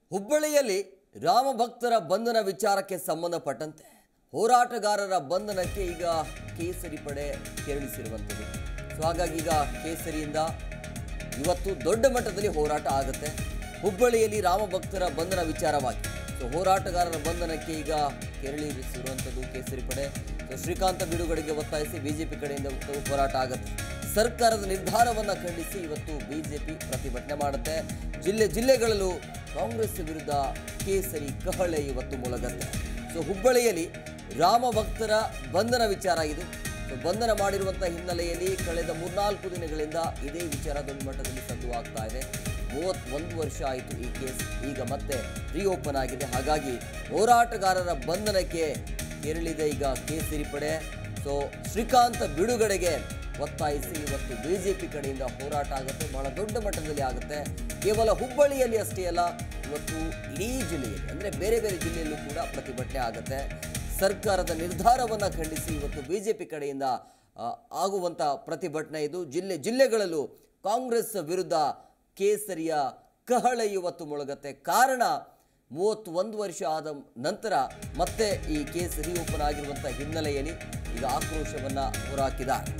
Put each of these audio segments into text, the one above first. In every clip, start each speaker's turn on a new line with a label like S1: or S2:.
S1: ಹುಬ್ಬಳ್ಳಿಯಲ್ಲಿ ರಾಮಭಕ್ತರ ಬಂಧನ ವಿಚಾರಕ್ಕೆ ಸಂಬಂಧಪಟ್ಟಂತೆ ಹೋರಾಟಗಾರರ ಬಂಧನಕ್ಕೆ ಈಗ ಕೇಸರಿ ಪಡೆ ಕೆರಳಿಸಿರುವಂಥದ್ದು. ಸೊ ಹಾಗಾಗಿ ಈಗ ಕೇಸರಿಯಿಂದ ಇವತ್ತು ದೊಡ್ಡ ಮಟ್ಟದಲ್ಲಿ ಹೋರಾಟ ಆಗುತ್ತೆ ಹುಬ್ಬಳ್ಳಿಯಲ್ಲಿ ರಾಮಭಕ್ತರ ಬಂಧನ ವಿಚಾರವಾಗಿ. ಸೊ ಹೋರಾಟಗಾರರ ಬಂಧನಕ್ಕೆ ಈಗ ಕೆರಳಿಸಿರುವಂಥದ್ದು ಕೇಸರಿ ಪಡೆ. ಸೊ ಶ್ರೀಕಾಂತ ಬಿಡುಗಡೆಗೆ ಒತ್ತಾಯಿಸಿ ಬಿಜೆಪಿ ಕಡೆಯಿಂದ ಹೋರಾಟ ಆಗುತ್ತೆ. ಸರ್ಕಾರದ ನಿರ್ಧಾರವನ್ನು ಖಂಡಿಸಿ ಇವತ್ತು ಬಿಜೆಪಿ ಪ್ರತಿಭಟನೆ ಮಾಡುತ್ತೆ. ಜಿಲ್ಲೆಗಳಲ್ಲೂ ಕಾಂಗ್ರೆಸ್ ವಿರುದ್ಧ ಕೇಸರಿ ಕಹಳೆ ಇವತ್ತು ಮೊಳಗತ್ತೆ. ಸೊ ಹುಬ್ಬಳ್ಳಿಯಲ್ಲಿ ರಾಮಭಕ್ತರ ಬಂಧನ ವಿಚಾರ ಇದು. ಸೊ ಬಂಧನ ಮಾಡಿರುವಂಥ ಹಿನ್ನೆಲೆಯಲ್ಲಿ ಕಳೆದ 3-4 ದಿನಗಳಿಂದ ಇದೇ ವಿಚಾರ ದೊಡ್ಡ ಮಟ್ಟದಲ್ಲಿ ಸದ್ದು ಆಗ್ತಾ ಇದೆ. 31 ವರ್ಷ ಆಯಿತು ಈ ಕೇಸ್, ಈಗ ಮತ್ತೆ ರೀಓಪನ್ ಆಗಿದೆ. ಹಾಗಾಗಿ ಹೋರಾಟಗಾರರ ಬಂಧನಕ್ಕೆ ಕೆರಳಿದೆ ಈಗ ಕೇಸರಿ ಪಡೆ. ಸೊ ಶ್ರೀಕಾಂತ ಬಿಡುಗಡೆಗೆ ಒತ್ತಾಯಿಸಿ ಇವತ್ತು ಬಿಜೆಪಿ ಕಡೆಯಿಂದ ಹೋರಾಟ ಆಗುತ್ತೆ, ಬಹಳ ದೊಡ್ಡ ಮಟ್ಟದಲ್ಲಿ ಆಗುತ್ತೆ. ಕೇವಲ ಹುಬ್ಬಳ್ಳಿಯಲ್ಲಿ ಅಷ್ಟೇ ಅಲ್ಲ, ಇವತ್ತು ಇಡೀ ಜಿಲ್ಲೆಯಲ್ಲಿ ಅಂದರೆ ಬೇರೆ ಬೇರೆ ಜಿಲ್ಲೆಯಲ್ಲೂ ಕೂಡ ಪ್ರತಿಭಟನೆ ಆಗುತ್ತೆ. ಸರ್ಕಾರದ ನಿರ್ಧಾರವನ್ನು ಖಂಡಿಸಿ ಇವತ್ತು ಬಿಜೆಪಿ ಕಡೆಯಿಂದ ಆಗುವಂಥ ಪ್ರತಿಭಟನೆ ಇದು. ಜಿಲ್ಲೆಗಳಲ್ಲೂ ಕಾಂಗ್ರೆಸ್ ವಿರುದ್ಧ ಕೇಸರಿಯ ಕಹಳೆ ಇವತ್ತು ಮೊಳಗತ್ತೆ. ಕಾರಣ 31 ವರ್ಷ ಆದ ನಂತರ ಮತ್ತೆ ಈ ಕೇಸ್ ರೀಓಪನ್ ಆಗಿರುವಂಥ ಹಿನ್ನೆಲೆಯಲ್ಲಿ ಈಗ ಆಕ್ರೋಶವನ್ನು ಹೊರಹಾಕಿದ್ದಾರೆ.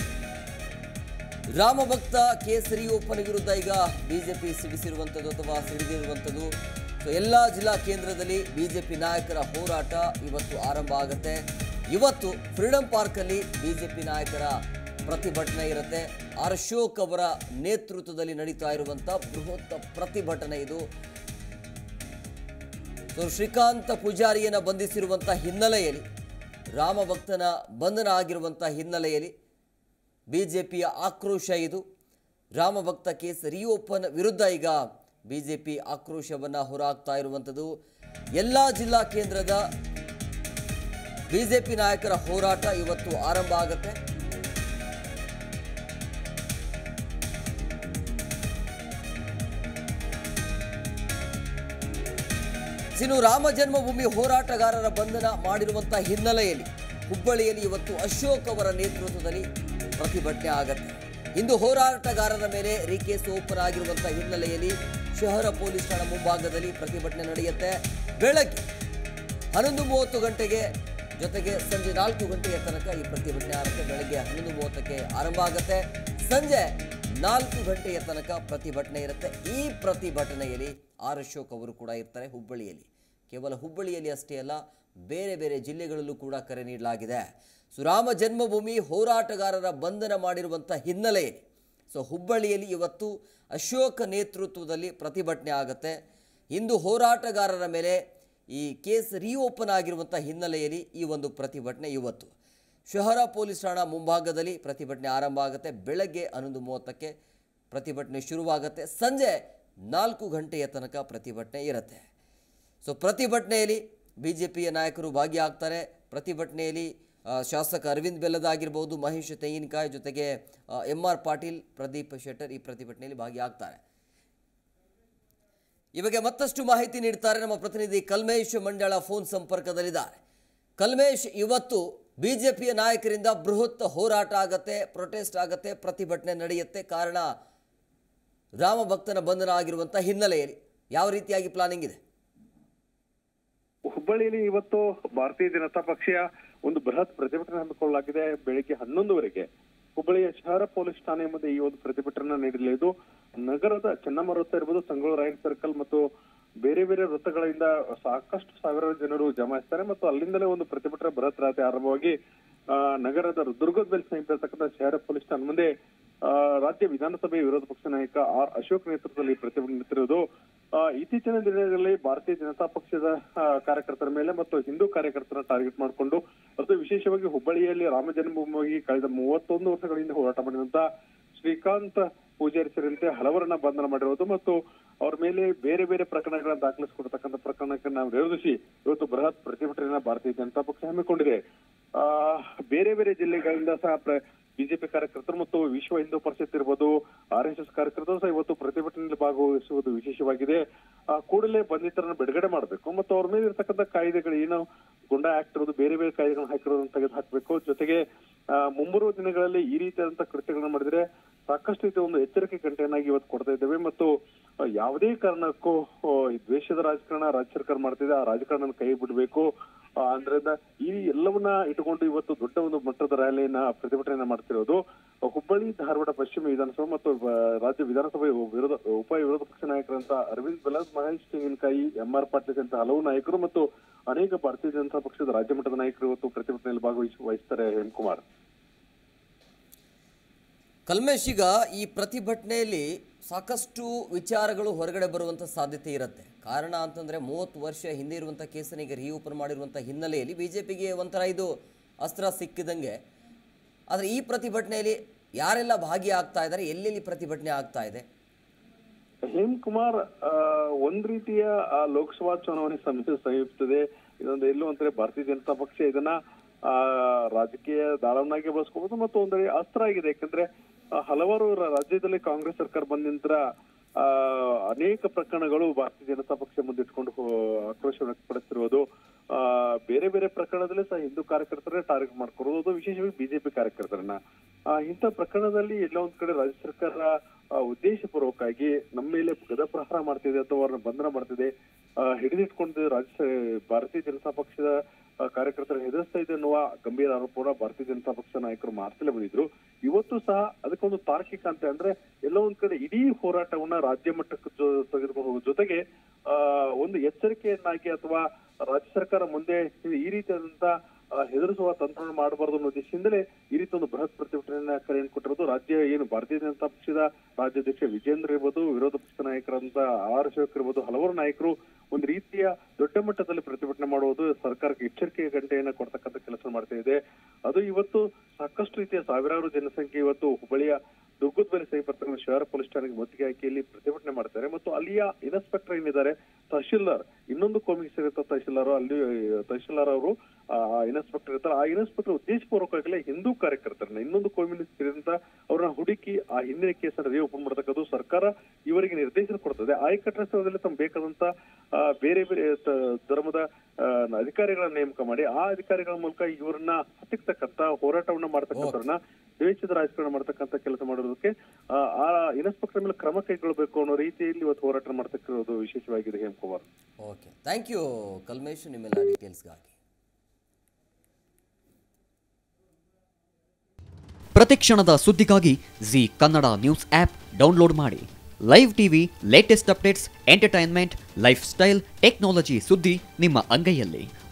S1: ರಾಮಭಕ್ತ ಕೇಸರಿ ಓಪನ್ ವಿರುದ್ಧ ಈಗ ಬಿಜೆಪಿ ಸಿಡಿಸಿರುವಂಥದ್ದು ಅಥವಾ ಸಿಡಿದಿರುವಂಥದ್ದು. ಸೊ ಎಲ್ಲ ಜಿಲ್ಲಾ ಕೇಂದ್ರದಲ್ಲಿ ಬಿಜೆಪಿ ನಾಯಕರ ಹೋರಾಟ ಇವತ್ತು ಆರಂಭ ಆಗುತ್ತೆ. ಇವತ್ತು ಫ್ರೀಡಂ ಪಾರ್ಕಲ್ಲಿ ಬಿಜೆಪಿ ನಾಯಕರ ಪ್ರತಿಭಟನೆ ಇರುತ್ತೆ. ಅಶೋಕ್ ಅವರ ನೇತೃತ್ವದಲ್ಲಿ ನಡೀತಾ ಇರುವಂಥ ಬೃಹತ್ ಪ್ರತಿಭಟನೆ ಇದು. ಸೊ ಶ್ರೀಕಾಂತ ಪೂಜಾರಿಯನ್ನು ಬಂಧಿಸಿರುವಂಥ ಹಿನ್ನೆಲೆಯಲ್ಲಿ, ರಾಮಭಕ್ತನ ಬಂಧನ ಆಗಿರುವಂಥ ಹಿನ್ನೆಲೆಯಲ್ಲಿ ಬಿಜೆಪಿಯ ಆಕ್ರೋಶ ಇದು. ರಾಮಭಕ್ತ ಕೇಸ್ ರೀಓಪನ್ ವಿರುದ್ಧ ಈಗ ಬಿಜೆಪಿ ಆಕ್ರೋಶವನ್ನು ಹೊರಹಾಕ್ತಾ ಇರುವಂಥದ್ದು. ಎಲ್ಲ ಜಿಲ್ಲಾ ಕೇಂದ್ರದ ಬಿಜೆಪಿ ನಾಯಕರ ಹೋರಾಟ ಇವತ್ತು ಆರಂಭ ಆಗುತ್ತೆ. ಇನ್ನು ರಾಮ ಜನ್ಮಭೂಮಿ ಹೋರಾಟಗಾರರ ಬಂಧನ ಮಾಡಿರುವಂಥ ಹಿನ್ನೆಲೆಯಲ್ಲಿ ಹುಬ್ಬಳ್ಳಿಯಲ್ಲಿ ಇವತ್ತು ಅಶೋಕ್ ಅವರ ನೇತೃತ್ವದಲ್ಲಿ ಪ್ರತಿಭಟನೆ ಆಗುತ್ತೆ. ಇಂದು ಹೋರಾಟಗಾರರ ಮೇಲೆ ಕೇಸ್ ಓಪನ್ ಆಗಿರುವಂಥ ಹಿನ್ನೆಲೆಯಲ್ಲಿ ಶಹರ ಪೊಲೀಸ್ ಠಾಣಾ ಮುಂಭಾಗದಲ್ಲಿ ಪ್ರತಿಭಟನೆ ನಡೆಯುತ್ತೆ. ಬೆಳಗ್ಗೆ 11:30 ಗಂಟೆಗೆ ಜೊತೆಗೆ ಸಂಜೆ 4 ಗಂಟೆಯ ತನಕ ಈ ಪ್ರತಿಭಟನೆ ಆಗುತ್ತೆ. ಬೆಳಗ್ಗೆ 11:30ಕ್ಕೆ ಆರಂಭ ಆಗುತ್ತೆ, ಸಂಜೆ 4 ಗಂಟೆಯ ತನಕ ಪ್ರತಿಭಟನೆ ಇರುತ್ತೆ. ಈ ಪ್ರತಿಭಟನೆಯಲ್ಲಿ ಅಶೋಕ್ ಅವರು ಕೂಡ ಇರ್ತಾರೆ ಹುಬ್ಬಳ್ಳಿಯಲ್ಲಿ. ಕೇವಲ ಹುಬ್ಬಳ್ಳಿಯಲ್ಲಿ ಅಷ್ಟೇ ಅಲ್ಲ, ಬೇರೆ ಬೇರೆ ಜಿಲ್ಲೆಗಳಲ್ಲೂ ಕೂಡ ಕರೆ ನೀಡಲಾಗಿದೆ. ಸೊ ರಾಮ ಜನ್ಮಭೂಮಿ ಹೋರಾಟಗಾರರ ಬಂಧನ ಮಾಡಿರುವಂಥ ಹಿನ್ನೆಲೆಯಲ್ಲಿ ಸೊ ಹುಬ್ಬಳ್ಳಿಯಲ್ಲಿ ಇವತ್ತು ಅಶೋಕ್ ನೇತೃತ್ವದಲ್ಲಿ ಪ್ರತಿಭಟನೆ ಆಗುತ್ತೆ. ಇಂದು ಹೋರಾಟಗಾರರ ಮೇಲೆ ಈ ಕೇಸ್ ರೀಓಪನ್ ಆಗಿರುವಂಥ ಹಿನ್ನೆಲೆಯಲ್ಲಿ ಈ ಒಂದು ಪ್ರತಿಭಟನೆ ಇವತ್ತು ಶಹರ ಪೊಲೀಸ್ ಠಾಣಾ ಮುಂಭಾಗದಲ್ಲಿ ಪ್ರತಿಭಟನೆ ಆರಂಭ ಆಗುತ್ತೆ. ಬೆಳಗ್ಗೆ 11:30ಕ್ಕೆ ಪ್ರತಿಭಟನೆ ಶುರುವಾಗುತ್ತೆ, ಸಂಜೆ 4 ಗಂಟೆಯ ತನಕ ಪ್ರತಿಭಟನೆ ಇರುತ್ತೆ. ಸೊ ಪ್ರತಿಭಟನೆಯಲ್ಲಿ ಬಿಜೆಪಿಯ ನಾಯಕರು ಭಾಗಿಯಾಗ್ತಾರೆ. ಪ್ರತಿಭಟನೆಯಲ್ಲಿ ಶಾಸಕ ಅರವಿಂದ್ ಬೆಲ್ಲದ ಆಗಿರ್ಬೋದು, ಮಹೇಶ್ ತೆಂಗಿನಕಾಯಿ, ಜೊತೆಗೆ MR ಪಾಟೀಲ್, ಪ್ರದೀಪ್ ಶೆಟ್ಟರ್ ಈ ಪ್ರತಿಭಟನೆಯಲ್ಲಿ ಭಾಗಿಯಾಗ್ತಾರೆ. ಈ ಬಗ್ಗೆ ಮತ್ತಷ್ಟು ಮಾಹಿತಿ ನೀಡ್ತಾರೆ ನಮ್ಮ ಪ್ರತಿನಿಧಿ ಕಲ್ಮೇಶ್ ಮಂಡಳ ಫೋನ್ ಸಂಪರ್ಕದಲ್ಲಿದ್ದಾರೆ. ಕಲ್ಮೇಶ್, ಇವತ್ತು ಬಿಜೆಪಿಯ ನಾಯಕರಿಂದ ಬೃಹತ್ ಹೋರಾಟ ಆಗತ್ತೆ, ಪ್ರೊಟೆಸ್ಟ್ ಆಗತ್ತೆ, ಪ್ರತಿಭಟನೆ ನಡೆಯುತ್ತೆ. ಕಾರಣ ರಾಮಭಕ್ತನ ಬಂಧನ ಆಗಿರುವಂಥ ಹಿನ್ನೆಲೆಯಲ್ಲಿ ಯಾವ ರೀತಿಯಾಗಿ ಪ್ಲಾನಿಂಗ್ ಇದೆ?
S2: ಹುಬ್ಬಳ್ಳಿಯಲ್ಲಿ ಇವತ್ತು ಭಾರತೀಯ ಜನತಾ ಪಕ್ಷ ಒಂದು ಬೃಹತ್ ಪ್ರತಿಭಟನೆ ಹಮ್ಮಿಕೊಳ್ಳಲಾಗಿದೆ. ಬೆಳಿಗ್ಗೆ 11ವರೆಗೆ ಹುಬ್ಬಳ್ಳಿಯ ಶಹರ ಪೊಲೀಸ್ ಠಾಣೆ ಮುಂದೆ ಈ ಒಂದು ಪ್ರತಿಭಟನೆ ನಡೆಯಲಿದ್ದು, ನಗರದ ಚೆನ್ನಮ್ಮ ವೃತ್ತ ಇರಬಹುದು, ಸಂಗೊಳ್ಳಿ ರಾಯಣ್ಣ ಸರ್ಕಲ್ ಮತ್ತು ಬೇರೆ ಬೇರೆ ವೃತ್ತಗಳಿಂದ ಸಾಕಷ್ಟು ಸಾವಿರಾರು ಜನರು ಜಮಾಯಿಸ್ತಾರೆ ಮತ್ತು ಅಲ್ಲಿಂದಲೇ ಒಂದು ಪ್ರತಿಭಟನೆ ಬೃಹತ್ ರಾತ್ರಿ ಆರಂಭವಾಗಿ ನಗರದ ದುರ್ಗದ ಬೆಲ್ ಸಮೀಪ ಶಹರ ಪೊಲೀಸ್ ಠಾಣೆ ಮುಂದೆ ರಾಜ್ಯ ವಿಧಾನಸಭೆ ವಿರೋಧ ಪಕ್ಷ ನಾಯಕ ಅಶೋಕ್ ನೇತೃತ್ವದಲ್ಲಿ ಪ್ರತಿಭಟನೆ ನಡೆಸಿರುವುದು. ಇತ್ತೀಚಿನ ದಿನಗಳಲ್ಲಿ ಭಾರತೀಯ ಜನತಾ ಪಕ್ಷದ ಕಾರ್ಯಕರ್ತರ ಮೇಲೆ ಮತ್ತು ಹಿಂದೂ ಕಾರ್ಯಕರ್ತರನ್ನ ಟಾರ್ಗೆಟ್ ಮಾಡಿಕೊಂಡು ಮತ್ತು ವಿಶೇಷವಾಗಿ ಹುಬ್ಬಳ್ಳಿಯಲ್ಲಿ ರಾಮ ಜನ್ಮಭೂಮಿಗೆ ಕಳೆದ 31 ವರ್ಷಗಳಿಂದ ಹೋರಾಟ ಮಾಡಿದಂತ ಶ್ರೀಕಾಂತ್ ಪೂಜಾರಿ ಸೇರಿದಂತೆ ಹಲವರನ್ನ ಬಂಧನ ಮಾಡಿರುವುದು ಮತ್ತು ಅವ್ರ ಮೇಲೆ ಬೇರೆ ಬೇರೆ ಪ್ರಕರಣಗಳನ್ನ ದಾಖಲಿಸಿಕೊಡ್ತಕ್ಕಂಥ ಪ್ರಕರಣಕ್ಕೆ ನಾವು ವಿರೋಧಿಸಿ ಇವತ್ತು ಬೃಹತ್ ಪ್ರತಿಭಟನೆಯನ್ನ ಭಾರತೀಯ ಜನತಾ ಪಕ್ಷ ಹಮ್ಮಿಕೊಂಡಿದೆ. ಬೇರೆ ಬೇರೆ ಜಿಲ್ಲೆಗಳಿಂದ ಸಹ ಬಿಜೆಪಿ ಕಾರ್ಯಕರ್ತರು ಮತ್ತು ವಿಶ್ವ ಹಿಂದೂ ಪರಿಷತ್ ಇರ್ಬೋದು, RSS ಕಾರ್ಯಕರ್ತರು ಸಹ ಇವತ್ತು ಪ್ರತಿಭಟನೆಯಲ್ಲಿ ಭಾಗವಹಿಸುವುದು ವಿಶೇಷವಾಗಿದೆ. ಕೂಡಲೇ ಬಂಧಿತರನ್ನು ಬಿಡುಗಡೆ ಮಾಡಬೇಕು ಮತ್ತು ಅವ್ರ ಮೇಲೆ ಇರ್ತಕ್ಕಂಥ ಕಾಯ್ದೆಗಳು ಏನು ಗುಂಡಾ ಆಕ್ಟ್ ಇರೋದು, ಬೇರೆ ಬೇರೆ ಕಾಯ್ದೆಗಳನ್ನ ಹಾಕಿರೋದನ್ನ ತೆಗೆದು ಹಾಕಬೇಕು. ಜೊತೆಗೆ ಮುಂಬರುವ ದಿನಗಳಲ್ಲಿ ಈ ರೀತಿಯಾದಂತಹ ಕೃತ್ಯಗಳನ್ನ ಮಾಡಿದ್ರೆ ಸಾಕಷ್ಟು ರೀತಿಯ ಒಂದು ಎಚ್ಚರಿಕೆ ಗಂಟೆಯನ್ನಾಗಿ ಇವತ್ತು ಕೊಡ್ತಾ ಇದ್ದೇವೆ. ಮತ್ತು ಯಾವುದೇ ಕಾರಣಕ್ಕೂ ಈ ದ್ವೇಷದ ರಾಜಕಾರಣ ರಾಜ್ಯ ಸರ್ಕಾರ ಮಾಡ್ತಿದೆ, ಆ ರಾಜಕಾರಣ ಕೈ ಬಿಡಬೇಕು. ಅಂದ್ರಿಂದ ಈ ಎಲ್ಲವನ್ನ ಇಟ್ಟುಕೊಂಡು ಇವತ್ತು ದೊಡ್ಡ ಒಂದು ಮಟ್ಟದ ರ್ಯಾಲಿಯನ್ನ ಪ್ರತಿಭಟನೆಯನ್ನ ಮಾಡ್ತಿರೋದು ಹುಬ್ಬಳ್ಳಿ ಧಾರವಾಡ ಪಶ್ಚಿಮ ವಿಧಾನಸಭೆ ಮತ್ತು ರಾಜ್ಯ ವಿಧಾನಸಭೆ ಉಪ ವಿರೋಧ ಪಕ್ಷ ನಾಯಕರಂತ ಅರವಿಂದ್ ಬೆಲ್ಲದ್, ಮಹೇಶ್ ತೆಂಗಿನಕಾಯಿ, MR ಪಾಟೀಲ್ ಅಂತ ಹಲವು ನಾಯಕರು ಮತ್ತು ಅನೇಕ ಭಾರತೀಯ ಜನತಾ ಪಕ್ಷದ ರಾಜ್ಯ ಮಟ್ಟದ ನಾಯಕರು ಇವತ್ತು ಪ್ರತಿಭಟನೆಯಲ್ಲಿ ಭಾಗವಹಿಸ್ತಾರೆ. ಹೇಮಕುಮಾರ್,
S1: ಕಲ್ಮೇಶ್, ಈಗ ಈ ಪ್ರತಿಭಟನೆಯಲ್ಲಿ ಸಾಕಷ್ಟು ವಿಚಾರಗಳು ಹೊರಗಡೆ ಬರುವಂಥ ಸಾಧ್ಯತೆ ಇರುತ್ತೆ. ಕಾರಣ ಅಂತಂದರೆ 30 ವರ್ಷ ಹಿಂದೆ ಇರುವಂಥ ಕೇಸನ್ನು ಈಗ ರೀಓಪನ್ ಮಾಡಿರುವಂಥ ಹಿನ್ನೆಲೆಯಲ್ಲಿ BJPಗೆ ಒಂಥರ ಇದು ಅಸ್ತ್ರ ಸಿಕ್ಕಿದಂಗೆ. ಆದರೆ ಈ ಪ್ರತಿಭಟನೆಯಲ್ಲಿ ಯಾರೆಲ್ಲ ಭಾಗಿಯಾಗ್ತಾ ಇದ್ದಾರೆ, ಎಲ್ಲೆಲ್ಲಿ ಪ್ರತಿಭಟನೆ ಆಗ್ತಾ ಇದೆ?
S2: ಹೇಮಕುಮಾರ್, ಒಂದ್ ರೀತಿಯ ಲೋಕಸಭಾ ಚುನಾವಣೆ ಸಮೀಪಿಸುತ್ತದೆ. ಇದೊಂದು ಎಲ್ಲೋ ಅಂತಾರೆ ಭಾರತೀಯ ಜನತಾ ಪಕ್ಷ ಇದನ್ನ ರಾಜಕೀಯ ದಾಳವನ್ನಾಗಿ ಬಳಸ್ಕೋಬಹುದು ಮತ್ತು ಒಂದರಿ ಅಸ್ತ್ರ ಆಗಿದೆ. ಯಾಕಂದ್ರೆ ಹಲವಾರು ರಾಜ್ಯದಲ್ಲಿ ಕಾಂಗ್ರೆಸ್ ಸರ್ಕಾರ ಬಂದ ನಂತರ ಅನೇಕ ಪ್ರಕರಣಗಳು ಭಾರತೀಯ ಜನತಾ ಪಕ್ಷ ಮುಂದಿಟ್ಕೊಂಡು ಆಕ್ರೋಶ ವ್ಯಕ್ತಪಡಿಸಿರುವುದು, ಬೇರೆ ಬೇರೆ ಪ್ರಕರಣದಲ್ಲಿ ಸಹ ಹಿಂದೂ ಕಾರ್ಯಕರ್ತರೇ ಟಾರ್ಗೆಟ್ ಮಾಡ್ಕೊರೋದು, ವಿಶೇಷವಾಗಿ ಬಿಜೆಪಿ ಕಾರ್ಯಕರ್ತರನ್ನ. ಇಂಥ ಪ್ರಕರಣದಲ್ಲಿ ಎಲ್ಲ ಒಂದ್ ಕಡೆ ರಾಜ್ಯ ಸರ್ಕಾರ ಉದ್ದೇಶಪೂರ್ವಕವಾಗಿ ನಮ್ಮ ಮೇಲೆ ಗದಪ್ರಹಾರ ಮಾಡ್ತಿದೆ ಅಥವಾ ಅವ್ರನ್ನ ಬಂಧನ ಮಾಡ್ತಿದೆ, ಹಿಡಿದಿಟ್ಕೊಂಡು ಭಾರತೀಯ ಜನತಾ ಪಕ್ಷದ ಕಾರ್ಯಕರ್ತರು ಹೆದರ್ಸ್ತಾ ಇದೆ ಅನ್ನುವ ಗಂಭೀರ ಆರೋಪವನ್ನ ಭಾರತೀಯ ಜನತಾ ಪಕ್ಷ ನಾಯಕರು ಮಾಡ್ತಲೇ ಬಂದಿದ್ರು. ಇವತ್ತು ಸಹ ಅದಕ್ಕೊಂದು ತಾರ್ಕಿಕ ಅಂತ ಅಂದ್ರೆ ಎಲ್ಲ ಒಂದ್ ಕಡೆ ಇಡೀ ಹೋರಾಟವನ್ನ ರಾಜ್ಯ ಮಟ್ಟಕ್ಕೆ ತೆಗೆದುಕೊಂಡು ಹೋಗೋ ಜೊತೆಗೆ ಒಂದು ಎಚ್ಚರಿಕೆಯನ್ನಾಗಿ ಅಥವಾ ರಾಜ್ಯ ಸರ್ಕಾರ ಮುಂದೆ ಈ ರೀತಿಯಾದಂತ ಹೆದರಿಸುವ ತಂತ್ರ ಮಾಡಬಾರ್ದು ಅನ್ನೋ ಉದ್ದೇಶದಿಂದಲೇ ಈ ರೀತಿ ಒಂದು ಬೃಹತ್ ಪ್ರತಿಭಟನೆಯನ್ನ ಕರೆಯನ್ನು ಕೊಟ್ಟಿರೋದು. ರಾಜ್ಯ ಏನು ಭಾರತೀಯ ಜನತಾ ಪಕ್ಷದ ರಾಜ್ಯಾಧ್ಯಕ್ಷ ವಿಜೇಂದ್ರ ಇರ್ಬೋದು, ವಿರೋಧ ಪಕ್ಷ ನಾಯಕರಂತ ಆರ್ ಅಶೋಕ್ ಇರ್ಬೋದು, ಹಲವಾರು ನಾಯಕರು ಒಂದು ರೀತಿಯ ದೊಡ್ಡ ಮಟ್ಟದಲ್ಲಿ ಪ್ರತಿಭಟನೆ ಮಾಡುವುದು, ಸರ್ಕಾರಕ್ಕೆ ಎಚ್ಚರಿಕೆ ಗಂಟೆಯನ್ನ ಕೊಡ್ತಕ್ಕಂಥ ಕೆಲಸ ಮಾಡ್ತಾ ಇದೆ. ಅದು ಇವತ್ತು ಸಾಕಷ್ಟು ರೀತಿಯ ಸಾವಿರಾರು ಜನಸಂಖ್ಯೆ ಇವತ್ತು ಹುಬ್ಬಳ್ಳಿಯ ದುರ್ಗದ ಮೇಲೆ ಸಮೀಪದ ಶಹರ ಪೊಲೀಸ್ ಠಾಣೆಗೆ ಮುತ್ತಿಗೆ ಹಾಕಿಯಲ್ಲಿ ಪ್ರತಿಭಟನೆ ಮಾಡ್ತಾರೆ. ಮತ್ತು ಅಲ್ಲಿಯ ಇನ್ಸ್ಪೆಕ್ಟರ್ ಏನಿದ್ದಾರೆ, ತಹಶೀಲ್ದಾರ್, ಇನ್ನೊಂದು ಕೋಮಿಗೆ ಸೇರಿದ ತಹಶೀಲ್ದಾರ್, ಅಲ್ಲಿ ತಹಶೀಲ್ದಾರ್ ಅವರು ಇನ್ಸ್ಪೆಕ್ಟರ್ ಇರ್ತಾರೆ. ಆ ಇನ್ಸ್ಪೆಕ್ಟರ್ ಉದ್ದೇಶಪೂರ್ವಕವಾಗಿ ಹಿಂದೂ ಕಾರ್ಯಕರ್ತರನ್ನ ಇನ್ನೊಂದು ಕೋಮಿಗೆ ಸೇರಿದಂತ ಅವ್ರನ್ನ ಹುಡುಕಿ ಆ ಹಿಂದಿನ ಕೇಸನ್ನ ರೀಓಪನ್ ಮಾಡತಕ್ಕದ್ದು ಸರ್ಕಾರ ಇವರಿಗೆ ನಿರ್ದೇಶನ ಕೊಡ್ತದೆ. ಆಯಕಟ್ಟಿನ ಸ್ಥಳದಲ್ಲಿ ತಮ್ಮ ಬೇಕಾದಂತ ಬೇರೆ ಬೇರೆ ಧರ್ಮದ ಅಧಿಕಾರಿಗಳನ್ನ ನೇಮಕ ಮಾಡಿ ಆ ಅಧಿಕಾರಿಗಳ ಮೂಲಕ ಇವರನ್ನ ಹತ್ತಿಕ್ಕತಕ್ಕಂತ ಹೋರಾಟವನ್ನ ಮಾಡ್ತಕ್ಕಂಥವ್ರನ್ನ ದ್ವೇಷದ ರಾಜಕಾರಣ ಮಾಡ್ತಕ್ಕಂಥ ಕೆಲಸ ಮಾಡೋದಕ್ಕೆ ಆ ಇನ್ಸ್ಪೆಕ್ಟರ್ ಮೇಲೆ ಕ್ರಮ ಕೈಗೊಳ್ಳಬೇಕು ಅನ್ನೋ ರೀತಿಯಲ್ಲಿ ಇವತ್ತು ಹೋರಾಟ ಮಾಡ್ತಕ್ಕಿರೋದು ವಿಶೇಷವಾಗಿದೆ. Hemakumar,
S1: okay, thank you Kalmesh ನಿಮ್ಮೆಲ್ಲ ಡೀಟೇಲ್ಸ್ಗಾಗಿ.
S3: ಪ್ರತಿಕ್ಷಣದ ಸುದ್ದಿಗಾಗಿ Zee Kannada news app download ಮಾಡಿ. Live TV, latest updates, entertainment, lifestyle, technology ಸುದ್ದಿ ನಿಮ್ಮ ಅಂಗೈಯಲ್ಲಿ.